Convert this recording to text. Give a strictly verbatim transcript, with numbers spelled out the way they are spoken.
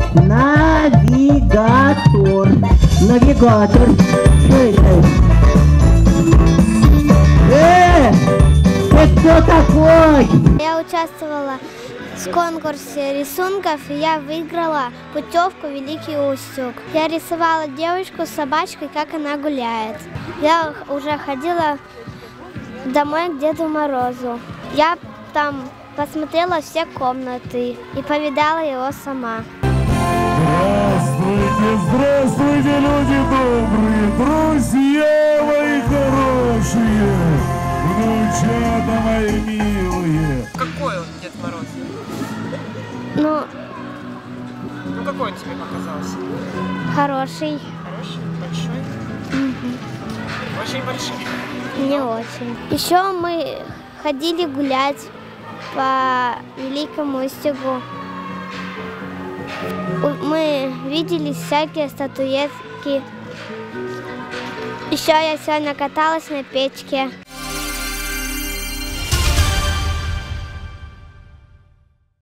Навигатор. Навигатор. Что это? Э! Ты кто такой? Я участвовала в конкурсе рисунков, и я выиграла путевку в Великий Устюг. Я рисовала девочку с собачкой, как она гуляет. Я уже ходила домой к Деду Морозу. Я там посмотрела все комнаты и повидала его сама. Здравствуйте, здравствуйте, люди добрые, друзья мои хорошие, внучата мои милые. Какой он, Дед Мороз? Ну, Ну какой он тебе показался? хороший. Хороший? Большой? Угу. Очень большой? Не очень. Еще мы ходили гулять по Великому Устюгу. Мы видели всякие статуэтки. Еще я сегодня каталась на печке.